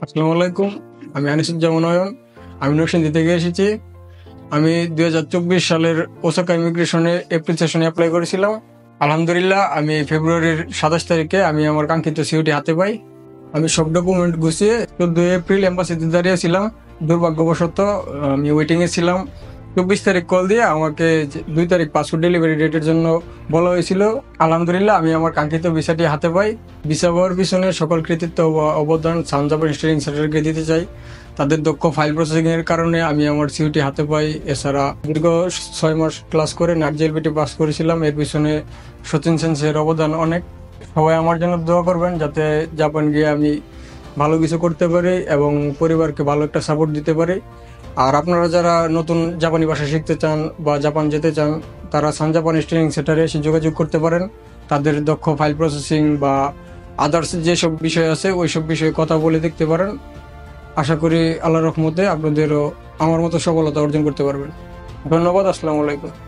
আসসালামু আলাইকুম। আমি আনিসুজ্জামান নয়ন। আমি নরসিংদী থেকে এসেছি। আমি 2024 সালের ওসাকা ইমিগ্রেশনে এপ্রিল সেশনে অ্যাপ্লাই করেছিলাম। আলহামদুলিল্লাহ আমি ফেব্রুয়ারির 27 তারিখে আমি আমার কাঙ্ক্ষিত সিইউটি হাতে পাই। আমি সব ডকুমেন্ট গুছিয়ে 14 এপ্রিল এম্বাসিতে দাঁড়িয়েছিলাম। দুর্ভাগ্যবশত আমি ওয়েটিংয়ে ছিলাম। 24 তারিখ কল দিয়ে আমাকে 2 তারিখ পাসপোর্ট ডেলিভারি ডেটের জন্য বলা হয়েছিল। আলহামদুলিল্লাহ আমি আমার কাঙ্ক্ষিত ভিসাটি হাতে পাই। ভিসা পাওয়ার পিছনে সকল কৃতিত্ব ও অবদান সাউথ জাপান স্টাডিং সেন্টারকে দিতে চাই। তাদের দক্ষ ফাইল প্রসেসিংয়ের কারণে আমি আমার সিইউটি হাতে পাই। এছাড়া দীর্ঘ 6 মাস ক্লাস করে নাট জেএলপিটি পাস করেছিলাম। এর পিছনে সচিন সেন্সের অবদান অনেক। সবাই আমার জন্য দোয়া করবেন যাতে জাপান গিয়ে আমি ভালো কিছু করতে পারি এবং পরিবারকে ভালো একটা সাপোর্ট দিতে পারি। আর আপনারা যারা নতুন জাপানি ভাষা শিখতে চান বা জাপান যেতে চান, তারা সান জাপান ট্রেনিং সেন্টারে এসে যোগাযোগ করতে পারেন। তাদের দক্ষ ফাইল প্রসেসিং বা আদার্স যেসব বিষয় আছে ওইসব বিষয়ে কথা বলে দেখতে পারেন। আশা করি আল্লাহর রহমতে আপনাদেরও আমার মতো সফলতা অর্জন করতে পারবেন। ধন্যবাদ। আসসালামু আলাইকুম।